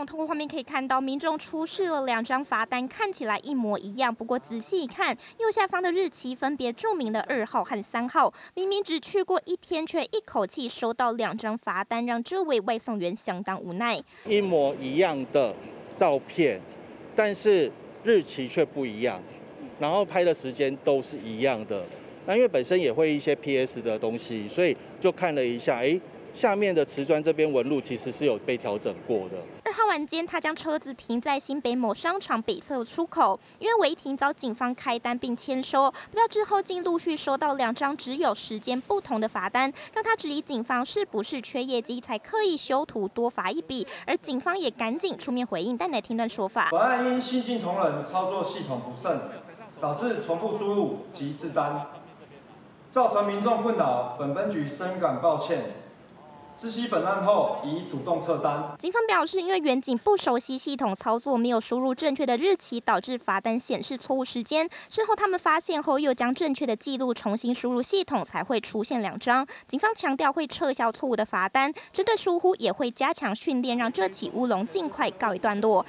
通过画面可以看到，民众出示了2张罚单，看起来一模一样。不过仔细一看，右下方的日期分别注明了2号和3号，明明只去过1天，却一口气收到2张罚单，让这位外送员相当无奈。 一模一样的照片，但是日期却不一样，然后拍的时间都是一样的。那因为本身也会一些 PS 的东西，所以就看了一下，下面的瓷砖这边纹路其实是有被调整过的。 2号晚间，他将车子停在新北某商场北侧出口，因为违停遭警方开单并签收。不料之后竟陆续收到2张只有时间不同的罚单，让他质疑警方是不是缺业绩才刻意修图多罚一笔，而警方也赶紧出面回应。但来听段说法： 本案因新进同仁操作系统不慎，导致重复输入及制单，造成民众困扰，本分局深感抱歉。知悉本案后，已主动撤单。 警方表示，因为员警不熟悉系统操作，没有输入正确的日期，导致罚单显示错误时间。事后他们发现后，又将正确的记录重新输入系统，才会出现2张。警方强调会撤销错误的罚单，针对疏忽也会加强训练，让这起乌龙尽快告一段落。